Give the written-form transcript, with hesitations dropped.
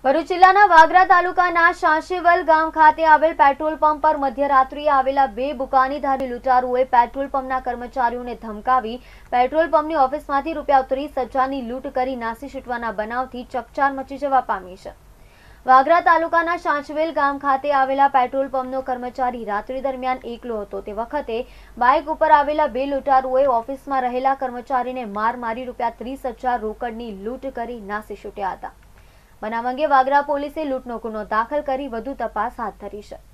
ભરૂચ જિલ્લાના વાગરા તાલુકાના શાંશીવલ ગામ ખાતે આવેલ પેટ્રોલ પંપ પર મધ્યરાત્રિએ આવેલા બે બુકાનીધારી લૂંટારુઓએ પેટ્રોલ પંપના કર્મચારીઓને ધમકાવી પેટ્રોલ પંપની ઓફિસમાંથી ₹30,000ની લૂંટ કરી નાસી છૂટવાના બનાવથી ચકચાર મચી જવા પામી છે। વાગરા તાલુકાના શાંશીવલ ગામ ખાતે આવેલા પેટ્રોલ પંપનો કર્મચારી રાત્રિ દરમિયાન એકલો હતો। તે વખતે બાઇક ઉપર આવેલા બે લૂંટારુઓએ ઓફિસમાં રહેલા કર્મચારીને માર મારી ₹30,000 રોકડની લૂંટ કરી નાસી છૂટ્યા હતા। બનાવ અંગે વાગરા પોલીસે લૂંટનો ગુનો દાખલ કરી વધુ તપાસ હાથ ધરી છે।